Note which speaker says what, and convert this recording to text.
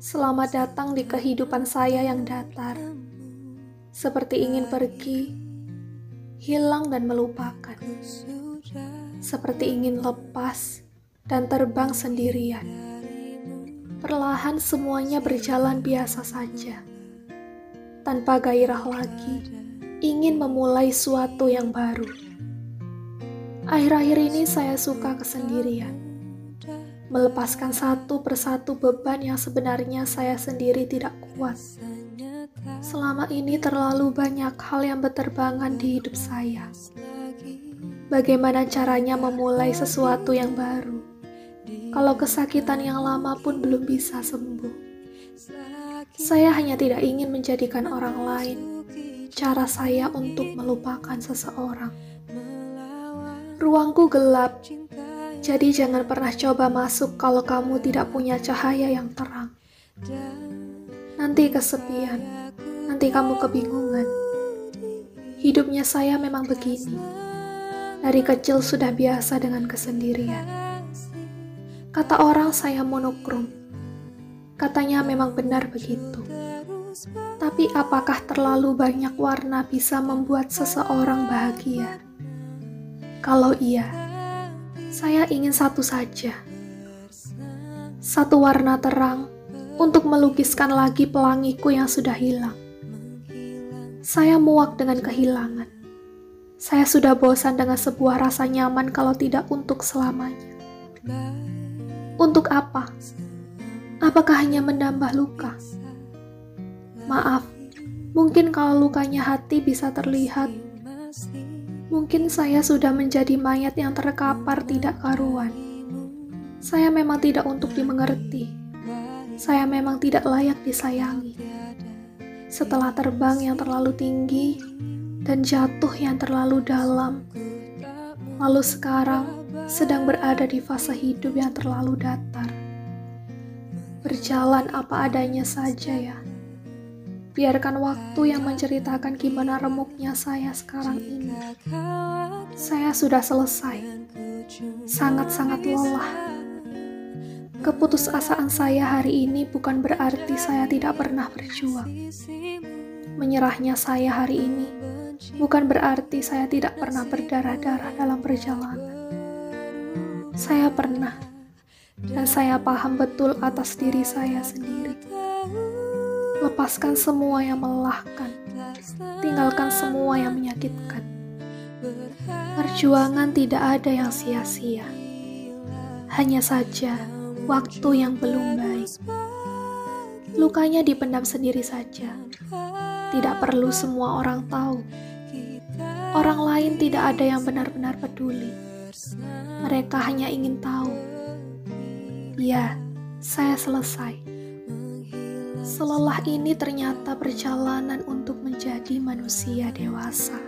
Speaker 1: Selamat datang di kehidupan saya yang datar, seperti ingin pergi, hilang dan melupakan, seperti ingin lepas dan terbang sendirian. Perlahan semuanya berjalan biasa saja, tanpa gairah lagi, ingin memulai suatu yang baru. Akhir-akhir ini saya suka kesendirian, melepaskan satu persatu beban yang sebenarnya saya sendiri tidak kuat. Selama ini terlalu banyak hal yang berterbangan di hidup saya. Bagaimana caranya memulai sesuatu yang baru, kalau kesakitan yang lama pun belum bisa sembuh? Saya hanya tidak ingin menjadikan orang lain cara saya untuk melupakan seseorang. Ruangku gelap, jadi jangan pernah coba masuk kalau kamu tidak punya cahaya yang terang. Nanti kesepian, nanti kamu kebingungan. Hidupnya saya memang begini. Dari kecil sudah biasa dengan kesendirian. Kata orang saya monokrom. Katanya memang benar begitu. Tapi apakah terlalu banyak warna bisa membuat seseorang bahagia? Kalau iya, saya ingin satu saja. Satu warna terang untuk melukiskan lagi pelangiku yang sudah hilang. Saya muak dengan kehilangan. Saya sudah bosan dengan sebuah rasa nyaman kalau tidak untuk selamanya. Untuk apa? Apakah hanya menambah luka? Maaf, mungkin kalau lukanya hati bisa terlihat. Mungkin saya sudah menjadi mayat yang terkapar tidak karuan. Saya memang tidak untuk dimengerti. Saya memang tidak layak disayangi. Setelah terbang yang terlalu tinggi dan jatuh yang terlalu dalam, lalu sekarang sedang berada di fase hidup yang terlalu datar. Berjalan apa adanya saja ya. Biarkan waktu yang menceritakan gimana remuknya saya sekarang ini. Saya sudah selesai. Sangat-sangat lelah. Keputusasaan saya hari ini bukan berarti saya tidak pernah berjuang. Menyerahnya saya hari ini bukan berarti saya tidak pernah berdarah-darah dalam perjalanan. Saya pernah, dan saya paham betul atas diri saya sendiri. Lepaskan semua yang melelahkan, tinggalkan semua yang menyakitkan. Perjuangan tidak ada yang sia-sia. Hanya saja, waktu yang belum baik. Lukanya dipendam sendiri saja. Tidak perlu semua orang tahu. Orang lain tidak ada yang benar-benar peduli. Mereka hanya ingin tahu. Ya, saya selesai. Selelah ini ternyata perjalanan untuk menjadi manusia dewasa.